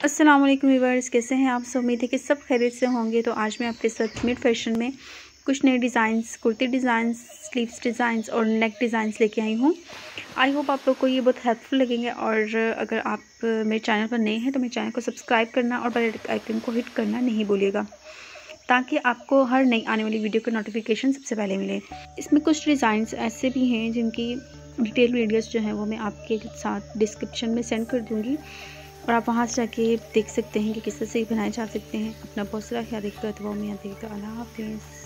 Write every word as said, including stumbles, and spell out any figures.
अस्सलाम वालेकुम व्यूअर्स, कैसे हैं आप सब। उम्मीद है कि सब खैरियत से होंगे। तो आज मैं आपके साथ मिड फैशन में कुछ नए designs, kurti designs, sleeves designs और नेक डिज़ाइंस लेके आई हूँ। आई होप आप लोग को ये बहुत हेल्पफुल लगेंगे। और अगर आप मेरे चैनल पर नए हैं तो मेरे चैनल को सब्सक्राइब करना और बेल आइकन को हिट करना नहीं भूलिएगा, ताकि आपको हर नई आने वाली वीडियो का नोटिफिकेशन सबसे पहले मिले। इसमें कुछ डिज़ाइंस ऐसे भी हैं जिनकी डिटेल वीडियोस जो हैं वो मैं आपके साथ डिस्क्रिप्शन में सेंड कर दूँगी, और आप वहाँ से जाके देख सकते हैं कि किस तरह से बनाए जा सकते हैं। अपना बहुत सारा ख्याल रखिएगा। तो वो मैं देखिएगा। अल्लाह हाफिज़।